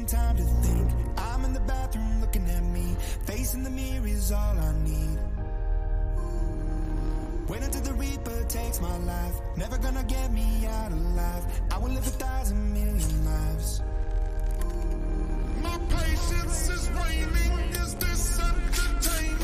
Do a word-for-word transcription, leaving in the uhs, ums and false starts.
some time to think. I'm in the bathroom looking at me. Facing the mirror is all I need. Wait until the Reaper takes my life. Never gonna get me out alive. I will live a thousand million lives. My patience is waning. Is this entertainment?